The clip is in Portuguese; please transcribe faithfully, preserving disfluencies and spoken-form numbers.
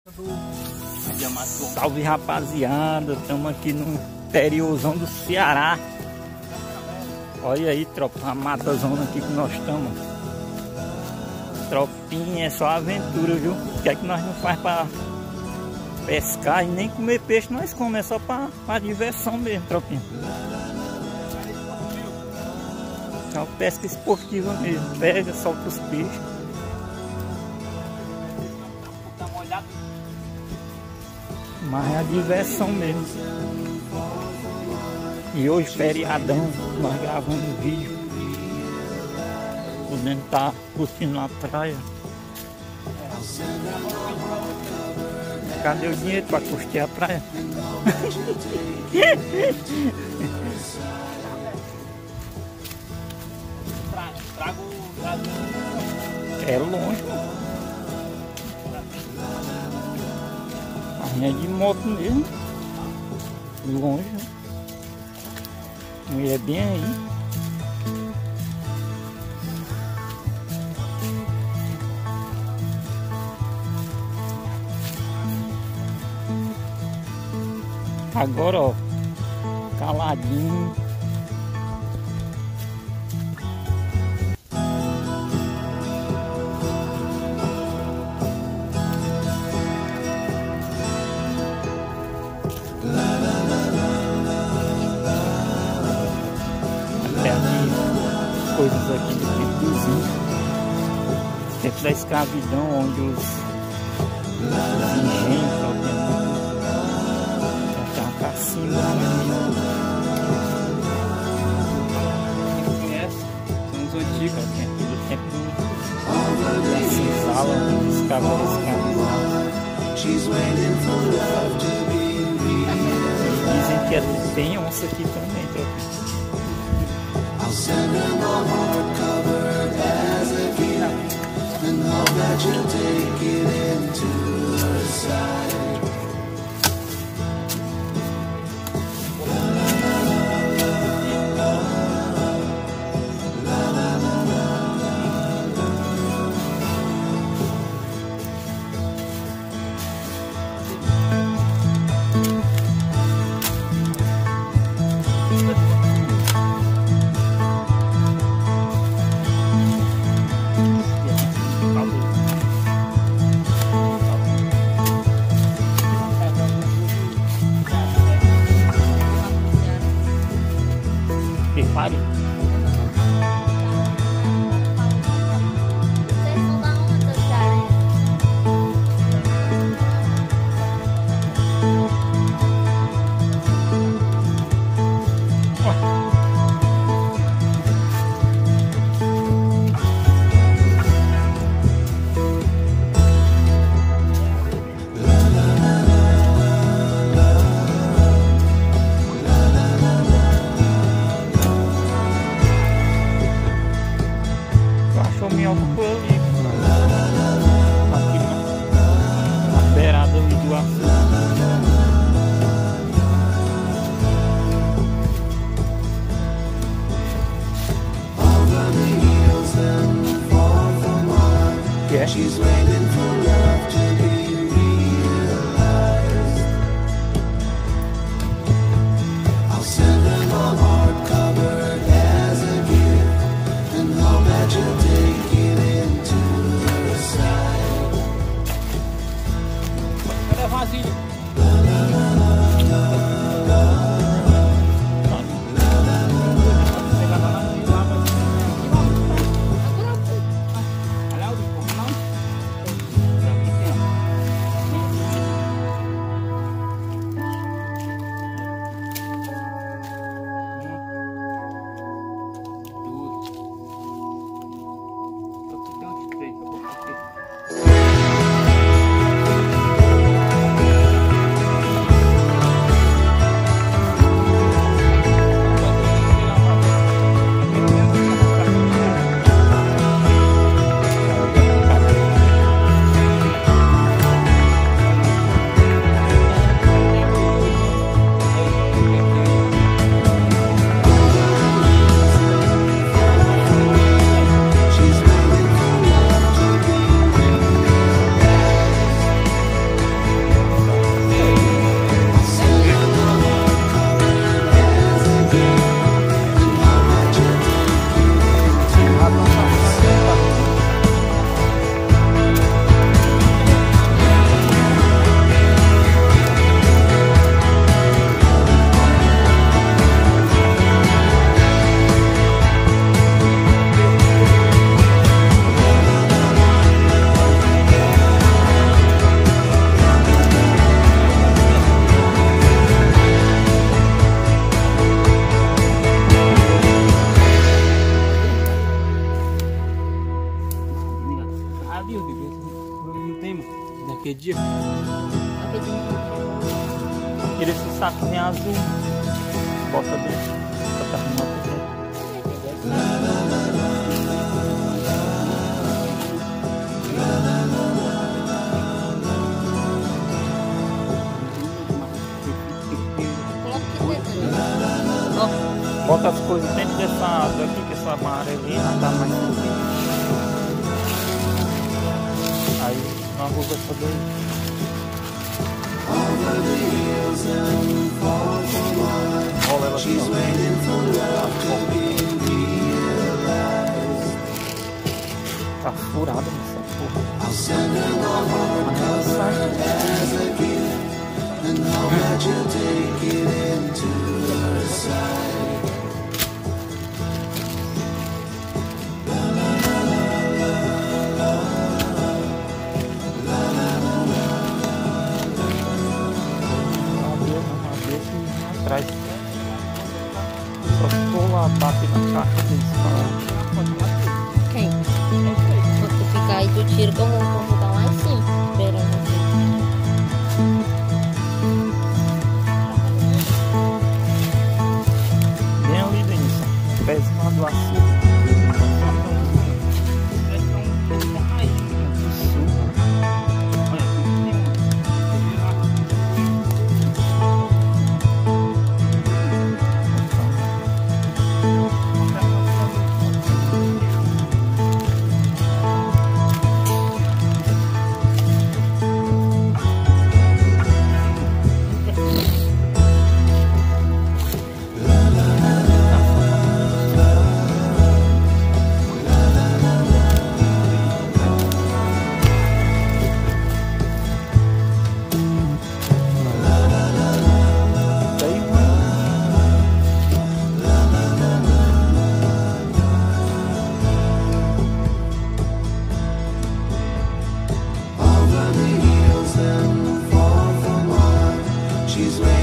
Salve, rapaziada, estamos aqui no interiorzão do Ceará. Olha aí, tropa, a matazona aqui que nós estamos. Tropinha, é só aventura, viu? O que é que nós não faz para pescar e nem comer peixe nós comemos, é só para diversão mesmo, tropinha. É uma pesca esportiva mesmo, pega, solta os peixes. Mas é a diversão mesmo. E hoje, feriadão, nós gravando vídeo, podendo estar curtindo na praia. Cadê o dinheiro para custear a praia? É longe, mano. Mas é de moto mesmo. Longe. Mulher bem aí. Agora, ó, caladinho. Coisas aqui do tempo dos índios, tempo da escravidão, onde os, os engenhos tem uma caçamba. Quem conhece? São os antigos, né? Do tempo da senzala, onde os escravos dizem que é, tem onça aqui também, então. I'll send her my heart covered as a gift, and hope that you'll take it into her side. Pare. Achou minhoca por ali, aqui na, na beirada ali do açude. Yeah. She's waiting for love to be realized. I'll send her my heart covered as a gift, and hope that you'll take it into her side. Cadê a vasilha? mídia. Tira esse saquinho azul. Bota dentro. Bota arrumando dentro. Bota as coisas dentro dessa água aqui, que essa amarelinha tá mais fofinha. Aí não arruga essa daí. Rola ela assim, ó. Tá furada nessa porra. Atrás. Só ficou lá, bate na caixa deles. Quem? Quando tu ficar aí, tu tira que eu vou ficar lá em cima, esperando você. Bem ali, Denilson. Pezinho lá do açúcar. She's